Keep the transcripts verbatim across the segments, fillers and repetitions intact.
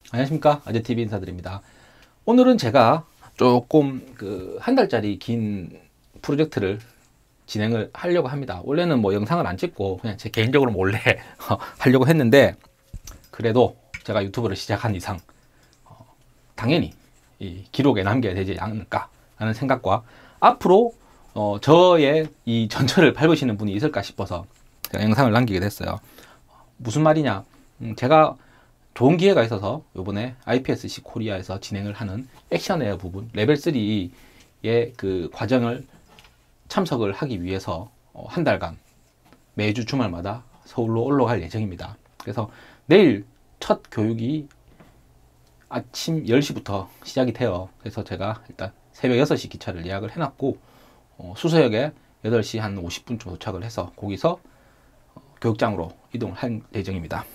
안녕하십니까, 아재티비 인사드립니다. 오늘은 제가 조금 그 한 달짜리 긴 프로젝트를 진행을 하려고 합니다. 원래는 뭐 영상을 안 찍고 그냥 제 개인적으로 몰래 하려고 했는데, 그래도 제가 유튜브를 시작한 이상 어, 당연히 이 기록에 남겨야 되지 않을까 하는 생각과, 앞으로 어, 저의 이 전철을 밟으시는 분이 있을까 싶어서 제가 영상을 남기게 됐어요. 무슨 말이냐, 음, 제가 좋은 기회가 있어서 이번에 아이피에스씨 코리아에서 진행을 하는 액션웨어 부분 레벨 쓰리의 그 과정을 참석을 하기 위해서 한 달간 매주 주말마다 서울로 올라갈 예정입니다. 그래서 내일 첫 교육이 아침 열 시부터 시작이 돼요. 그래서 제가 일단 새벽 여섯 시 기차를 예약을 해놨고, 어, 수서역에 여덟 시 한 오십 분쯤 도착을 해서 거기서 어, 교육장으로 이동을 할 예정입니다.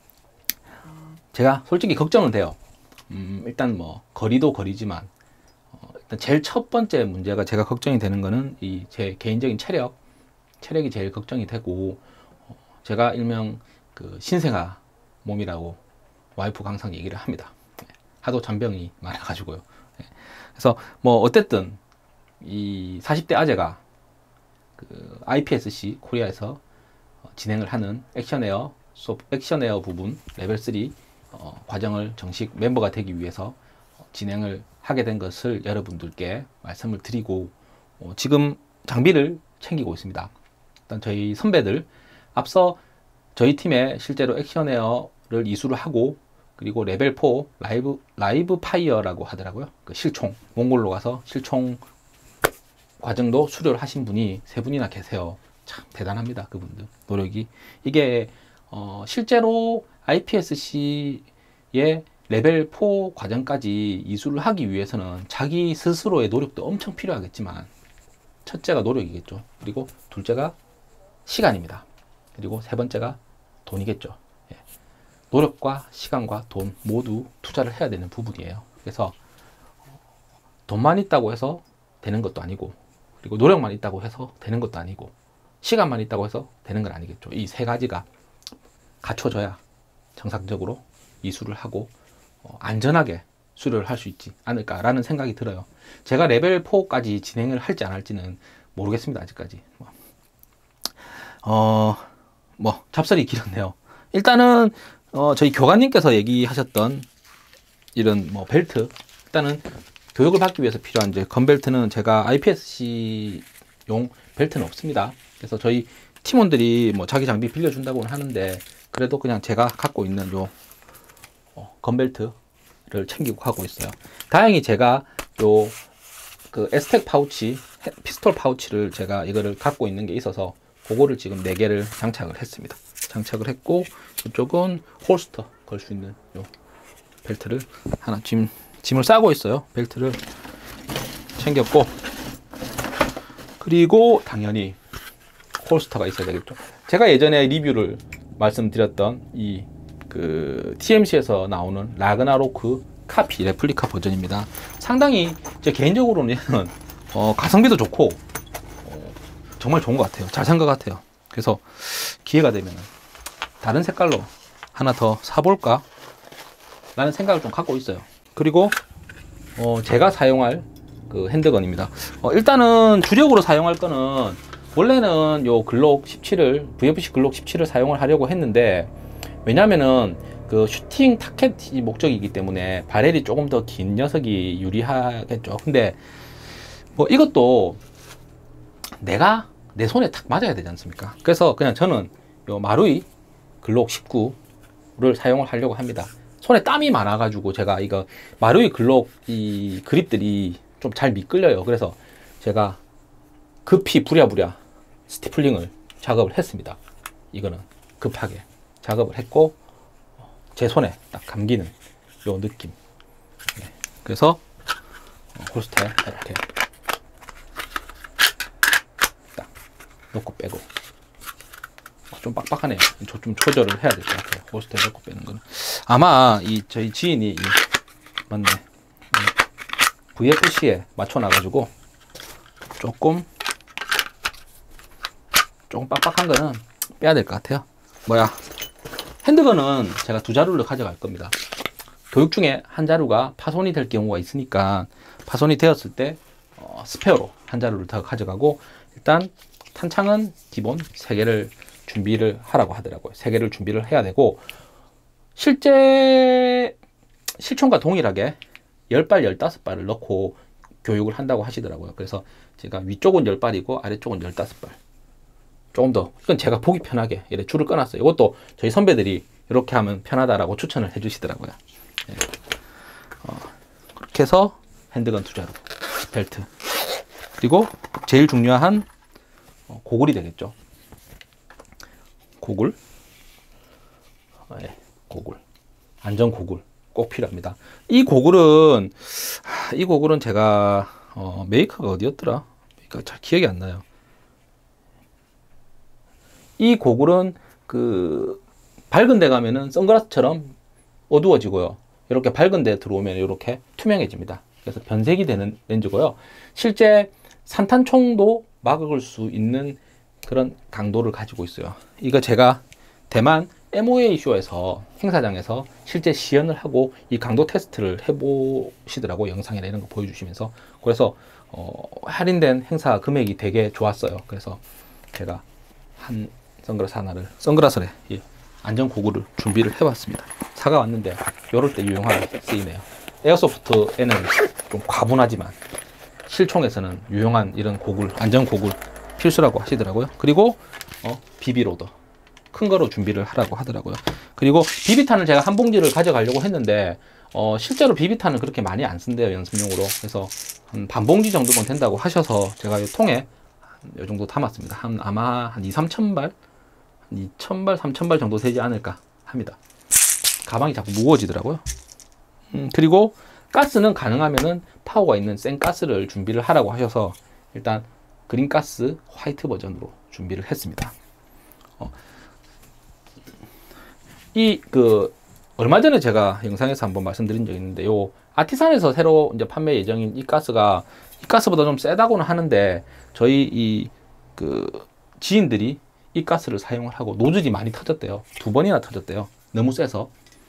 제가 솔직히 걱정은 돼요. 음, 일단 뭐 거리도 거리지만 어, 일단 제일 첫 번째 문제가, 제가 걱정이 되는 거는 이 제 개인적인 체력 체력이 제일 걱정이 되고, 어, 제가 일명 그 신생아 몸이라고 와이프가 항상 얘기를 합니다. 하도 잔병이 많아가지고요. 그래서 뭐 어쨌든 이 사십 대 아재가 그 아이피에스씨 코리아에서 진행을 하는 액션웨어 액션웨어 부분 레벨 쓰리 어, 과정을 정식 멤버가 되기 위해서 진행을 하게 된 것을 여러분들께 말씀을 드리고, 어, 지금 장비를 챙기고 있습니다. 일단 저희 선배들, 앞서 저희 팀에 실제로 액션웨어를 이수를 하고, 그리고 레벨 사 라이브 라이브 파이어라고 하더라고요. 그 실총, 몽골로 가서 실총 과정도 수료를 하신 분이 세 분이나 계세요. 참 대단합니다. 그분들 노력이. 이게 어, 실제로 아이피에스씨의 레벨 사 과정까지 이수를 하기 위해서는 자기 스스로의 노력도 엄청 필요하겠지만, 첫째가 노력이겠죠. 그리고 둘째가 시간입니다. 그리고 세 번째가 돈이겠죠. 예. 노력과 시간과 돈 모두 투자를 해야 되는 부분이에요. 그래서 돈만 있다고 해서 되는 것도 아니고, 그리고 노력만 있다고 해서 되는 것도 아니고, 시간만 있다고 해서 되는 건 아니겠죠. 이 세 가지가 갖춰져야 정상적으로 이수를 하고 어, 안전하게 수료를 할 수 있지 않을까라는 생각이 들어요. 제가 레벨 사까지 진행을 할지 안 할지는 모르겠습니다. 아직까지. 어, 뭐 잡설이 길었네요. 일단은 어, 저희 교관님께서 얘기하셨던 이런 뭐 벨트, 일단은 교육을 받기 위해서 필요한 이제 건벨트는 제가 아이피에스씨용 벨트는 없습니다. 그래서 저희 팀원들이 뭐 자기 장비 빌려준다고는 하는데, 그래도 그냥 제가 갖고 있는 요 어, 건벨트를 챙기고 하고 있어요. 다행히 제가 요 그 에스텍 파우치, 피스톨 파우치를 제가 이거를 갖고 있는 게 있어서 그거를 지금 네 개를 장착을 했습니다. 장착을 했고, 이쪽은 홀스터 걸 수 있는 요 벨트를 하나, 짐, 짐을 싸고 있어요. 벨트를 챙겼고, 그리고 당연히 홀스터가 있어야 되겠죠. 제가 예전에 리뷰를 말씀드렸던 이 그 티엠씨에서 나오는 라그나로크 카피 레플리카 버전입니다. 상당히 제 개인적으로는 어, 가성비도 좋고 어, 정말 좋은 것 같아요. 잘 산 것 같아요. 그래서 기회가 되면 다른 색깔로 하나 더 사볼까 라는 생각을 좀 갖고 있어요. 그리고 어, 제가 사용할 그 핸드건입니다. 어, 일단은 주력으로 사용할 거는, 원래는 요 글록 십칠을 브이에프씨 글록 십칠을 사용을 하려고 했는데, 왜냐면은 그 슈팅 타켓이 목적이기 때문에 바렐이 조금 더 긴 녀석이 유리하겠죠. 근데 뭐 이것도 내가 내 손에 탁 맞아야 되지 않습니까? 그래서 그냥 저는 요 마루이 글록 십구를 사용을 하려고 합니다. 손에 땀이 많아 가지고 제가 이거 마루이 글록 이 그립들이 좀 잘 미끌려요. 그래서 제가 급히 부랴부랴 스티플링을 작업을 했습니다. 이거는 급하게 작업을 했고, 제 손에 딱 감기는 요 느낌. 네. 그래서 홀스터에 이렇게 딱 놓고 빼고, 좀 빡빡하네요. 좀 조절을 해야 될 것 같아요. 홀스터에 놓고 빼는 거는 아마 이 저희 지인이 이 맞네 브이에프씨에 맞춰놔가지고 조금 조금 빡빡한 거는 빼야 될 것 같아요. 뭐야, 핸드건은 제가 두 자루를 가져갈 겁니다. 교육 중에 한 자루가 파손이 될 경우가 있으니까 파손이 되었을 때 어, 스페어로 한 자루를 더 가져가고, 일단 탄창은 기본 세 개를 준비를 하라고 하더라고요. 세 개를 준비를 해야 되고, 실제 실총과 동일하게 십 발, 십오 발을 넣고 교육을 한다고 하시더라고요. 그래서 제가 위쪽은 십 발이고 아래쪽은 십오 발. 조금 더, 이건 제가 보기 편하게 이렇게 줄을 꺼놨어요. 이것도 저희 선배들이 이렇게 하면 편하다라고 추천을 해주시더라고요. 네. 어, 그렇게 해서 핸드건 두 자루, 벨트, 그리고 제일 중요한 어, 고글이 되겠죠. 고글, 어, 네, 고글, 안전 고글 꼭 필요합니다. 이 고글은 아, 이 고글은 제가 어, 메이커가 어디였더라? 메이커가 잘 기억이 안 나요. 이 고글은 그 밝은 데 가면은 선글라스처럼 어두워지고요. 이렇게 밝은 데 들어오면 이렇게 투명해집니다. 그래서 변색이 되는 렌즈고요. 실제 산탄총도 막을 수 있는 그런 강도를 가지고 있어요. 이거 제가 대만 엠오에이 쇼에서 행사장에서 실제 시연을 하고 이 강도 테스트를 해보시더라고. 영상이나 이런 거 보여주시면서. 그래서 어, 할인된 행사 금액이 되게 좋았어요. 그래서 제가 한 선글라스 하나를, 선글라스래, 예, 안전 고글을 준비를 해봤습니다. 사가 왔는데 이럴 때 유용하게 쓰이네요. 에어소프트에는 좀 과분하지만 실총에서는 유용한 이런 고글, 안전 고글 필수라고 하시더라고요. 그리고 어, 비비로더 큰 거로 준비를 하라고 하더라고요. 그리고 비비탄을 제가 한 봉지를 가져가려고 했는데 어, 실제로 비비탄은 그렇게 많이 안 쓴대요, 연습용으로. 그래서 한 반 봉지 정도면 된다고 하셔서 제가 이 통에 이 정도 담았습니다. 한 아마 한 이, 삼천 발, 이천 발, 삼천 발 정도 되지 않을까 합니다. 가방이 자꾸 무거워지더라고요. 음, 그리고 가스는 가능하면은 파워가 있는 센 가스를 준비를 하라고 하셔서 일단 그린 가스 화이트 버전으로 준비를 했습니다. 어, 이 그 얼마 전에 제가 영상에서 한번 말씀드린 적이 있는데, 요 아티산에서 새로 이제 판매 예정인 이 가스가 이 가스보다 좀 세다고는 하는데, 저희 이 그 지인들이 이 가스를 사용을 하고 노즐이 많이 터졌대요. 두 번이나 터졌대요. 너무 세서.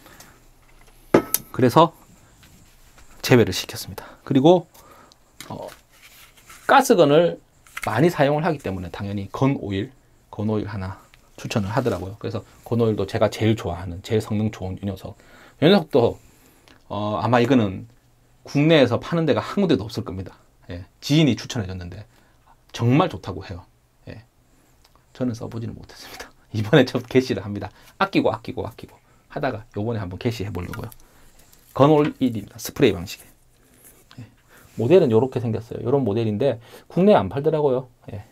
그래서 제외를 시켰습니다. 그리고 어, 가스건을 많이 사용을 하기 때문에 당연히 건오일, 건오일 하나 추천을 하더라고요. 그래서 건오일도 제가 제일 좋아하는, 제일 성능 좋은 이 녀석. 이 녀석도 어, 아마 이거는 국내에서 파는 데가 한 군데도 없을 겁니다. 예, 지인이 추천해 줬는데 정말 좋다고 해요. 예, 저는 써보지는 못했습니다. 이번에 저 개시를 합니다. 아끼고 아끼고 아끼고 하다가 요번에 한번 개시해 보려고요. 건오일입니다. 스프레이 방식에. 예, 모델은 이렇게 생겼어요. 이런 모델인데 국내에 안 팔더라고요. 예,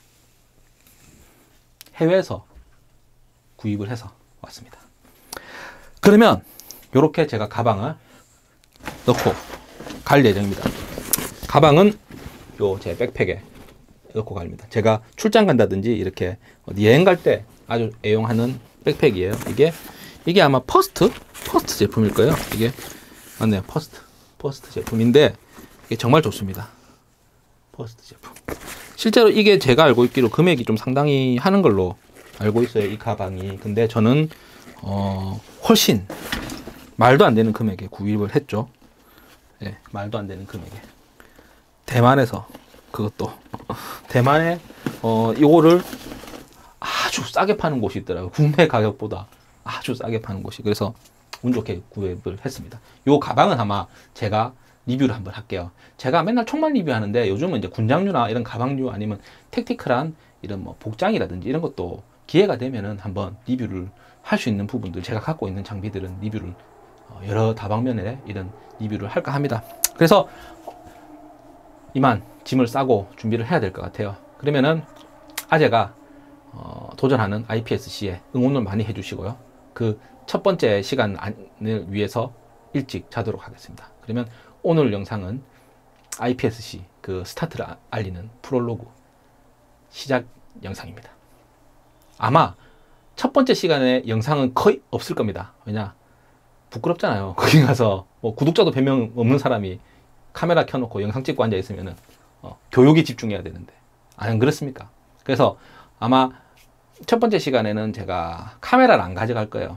해외에서 구입을 해서 왔습니다. 그러면 이렇게 제가 가방을 넣고 갈 예정입니다. 가방은 요 제 백팩에 넣고 갑니다. 제가 출장 간다든지 이렇게 어디 여행 갈 때 아주 애용하는 백팩이에요. 이게 이게 아마 퍼스트 퍼스트 제품일 거예요. 이게 맞네요. 퍼스트 퍼스트 제품인데 이게 정말 좋습니다. 퍼스트 제품. 실제로 이게 제가 알고 있기로 금액이 좀 상당히 하는 걸로 알고 있어요, 이 가방이. 근데 저는 어, 훨씬 말도 안 되는 금액에 구입을 했죠. 예, 말도 안 되는 금액에. 대만에서 그것도 대만에 어, 이거를 아주 싸게 파는 곳이 있더라고요. 국내 가격보다 아주 싸게 파는 곳이. 그래서 운 좋게 구입을 했습니다. 이 가방은 아마 제가 리뷰를 한번 할게요. 제가 맨날 총만 리뷰하는데 요즘은 이제 군장류나 이런 가방류 아니면 택티컬한 이런 뭐 복장이라든지 이런 것도 기회가 되면은 한번 리뷰를 할 수 있는 부분들, 제가 갖고 있는 장비들은 리뷰를 여러 다방면에 이런 리뷰를 할까 합니다. 그래서 이만 짐을 싸고 준비를 해야 될 것 같아요. 그러면은 아재가 어, 도전하는 아이피에스씨에 응원을 많이 해주시고요. 그 첫 번째 시간을 위해서 일찍 자도록 하겠습니다. 그러면 오늘 영상은 아이피에스씨 그 스타트를 알리는 프롤로그 시작 영상입니다. 아마 첫 번째 시간에 영상은 거의 없을 겁니다. 왜냐? 부끄럽잖아요. 거기 가서 뭐 구독자도 백 명 없는 사람이 카메라 켜놓고 영상 찍고 앉아 있으면은 어, 교육에 집중해야 되는데 안 그렇습니까? 그래서 아마 첫 번째 시간에는 제가 카메라를 안 가져갈 거예요.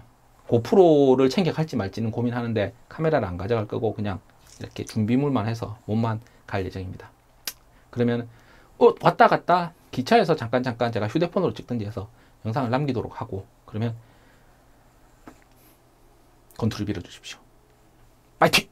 고프로를 챙겨갈지 말지는 고민하는데 카메라를 안 가져갈 거고 그냥 이렇게 준비물만 해서 몸만 갈 예정입니다. 그러면 어, 왔다 갔다 기차에서 잠깐 잠깐 제가 휴대폰으로 찍든지 해서 영상을 남기도록 하고, 그러면 건투를 빌어주십시오. 파이팅!